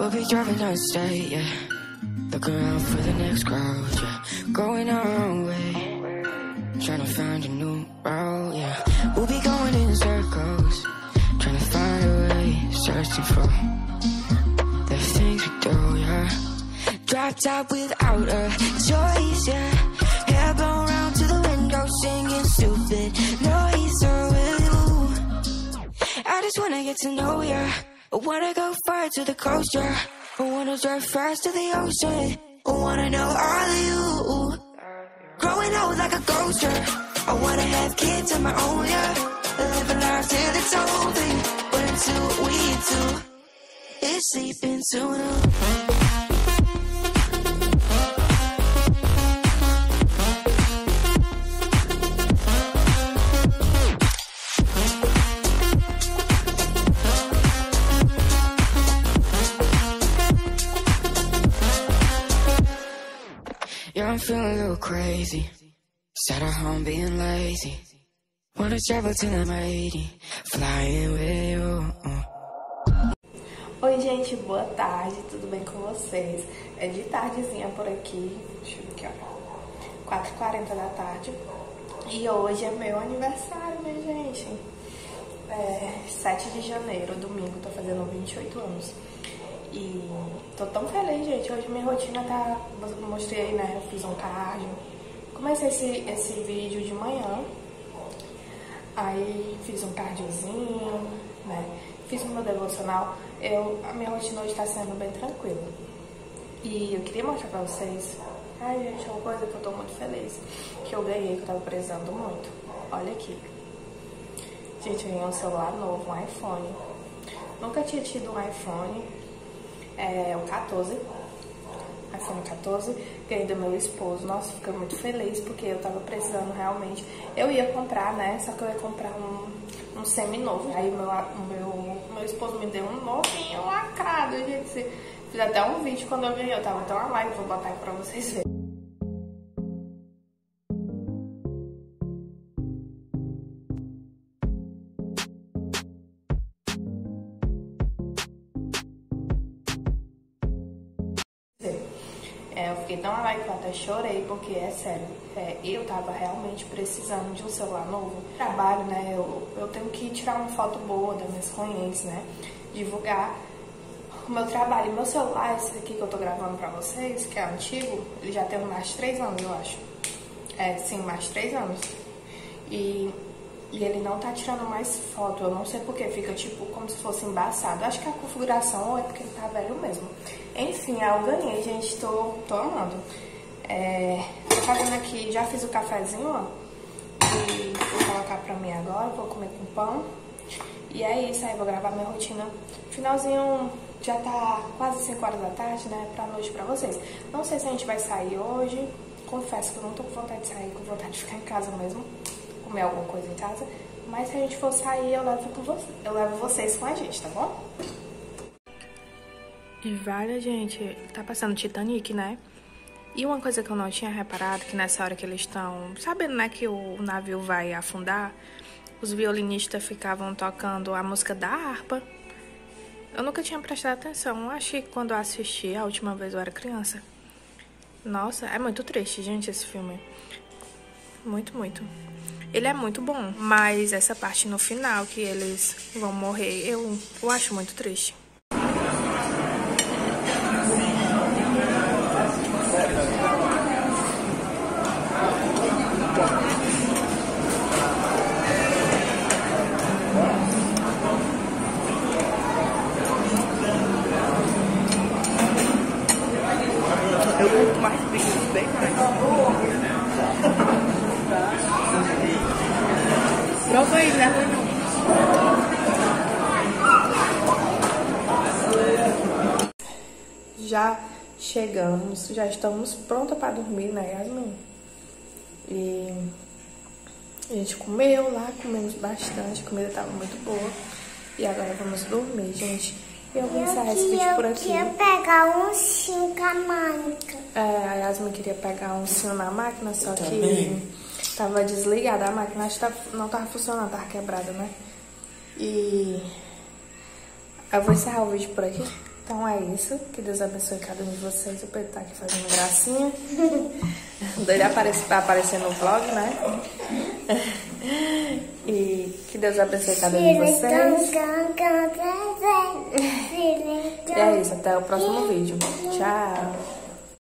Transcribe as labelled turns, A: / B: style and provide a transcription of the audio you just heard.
A: We'll be driving down the state, yeah. Look around for the next crowd, yeah. Going our own way, trying to find a new route, yeah. We'll be going in circles, trying to find a way, searching for the things we do, yeah. Drop top without a choice, yeah. Hair blown round to the window, singing stupid noise with you. I just wanna get to know ya. I wanna go far to the coast, yeah. I wanna drive fast to the ocean. I wanna know all of you. Growing old like a ghost, yeah. I wanna have kids of my own, yeah. Live a life till it's over. But until we do, it's sleeping sooner. Yeah, I'm feeling a little crazy. Sat at home being lazy. Wanna travel till I'm 80, flying with you.
B: Oi, gente, boa tarde, tudo bem com vocês? É de tardezinha por aqui, deixa eu ver aqui, ó, 4h40 da tarde. E hoje é meu aniversário, minha gente. 7 de janeiro, domingo, tô fazendo 28 anos. E tô tão feliz, gente. Hoje minha rotina tá... Mostrei aí, né? Eu fiz um cardio. Comecei esse vídeo de manhã. Aí fiz um cardiozinho, né? Fiz o meu devocional. A minha rotina hoje tá sendo bem tranquila. E eu queria mostrar pra vocês. Ai, gente, é uma coisa que eu tô muito feliz. Que eu ganhei, que eu tava precisando muito. Olha aqui. Gente, eu ganhei um celular novo, um iPhone. Nunca tinha tido um iPhone. O 14, iPhone 14, ganhei do meu esposo. Nossa, fiquei muito feliz porque eu tava precisando realmente. Eu ia comprar, né? Só que eu ia comprar um semi-novo. Aí o meu esposo me deu um novinho lacrado, gente. Fiz até um vídeo quando eu ganhei. Eu tava até uma live, vou botar aqui pra vocês verem. Eu fiquei tão alegre que eu até chorei, porque é sério, eu tava realmente precisando de um celular novo. Trabalho, né, eu tenho que tirar uma foto boa das minhas clientes, né, divulgar o meu trabalho. E meu celular, esse aqui que eu tô gravando pra vocês, que é antigo, ele já tem mais de 3 anos, eu acho. Sim, mais de 3 anos. E ele não tá tirando mais foto, eu não sei porque, fica tipo como se fosse embaçado. Acho que a configuração ou é porque ele tá velho mesmo. Enfim, eu ganhei, gente, tô amando. Tô fazendo aqui, já fiz o cafezinho, ó. E vou colocar pra mim agora, vou comer com pão. E é isso, aí vou gravar minha rotina. Finalzinho, já tá quase 5 horas da tarde, né, pra noite pra vocês. Não sei se a gente vai sair hoje, confesso que eu não tô com vontade de sair, com vontade de ficar em casa mesmo. Comer alguma coisa em casa, mas se a gente for sair, eu levo vocês com a gente, tá bom? E vale, gente, tá passando Titanic, né? E uma coisa que eu não tinha reparado, que nessa hora que eles estão sabendo, né, que o navio vai afundar, os violinistas ficavam tocando a música da harpa. Eu nunca tinha prestado atenção, acho que quando eu assisti a última vez eu era criança. Nossa, é muito triste, gente, esse filme. Muito, muito. Ele é muito bom, mas essa parte no final, que eles vão morrer, eu acho muito triste. Eu curto mais vídeos bem mais. Prova aí, né? Já chegamos, já estamos prontas para dormir, né, Yasmin? E a gente comeu lá, comemos bastante, a comida estava muito boa. E agora vamos dormir, gente. E eu vou encerrar esse vídeo por aqui.
C: Eu queria pegar um ursinho com a máquina.
B: A Yasmin queria pegar um ursinho na máquina, só que tava desligada a máquina, acho que não tava funcionando, tava quebrada, né? E eu vou encerrar o vídeo por aqui. Então é isso. Que Deus abençoe cada um de vocês. O Pedro tá aqui fazendo gracinha. Ele aparecer no vlog, né? E que Deus abençoe cada um de vocês. E é isso. Até o próximo vídeo. Tchau.